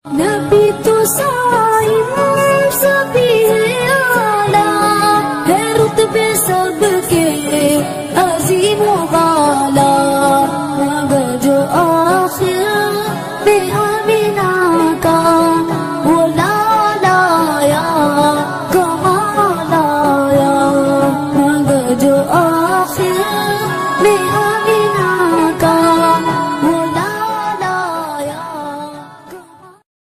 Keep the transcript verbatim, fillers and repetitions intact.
नबी तो साइम सभी है आला है रुतबे सबके अजीम वाला।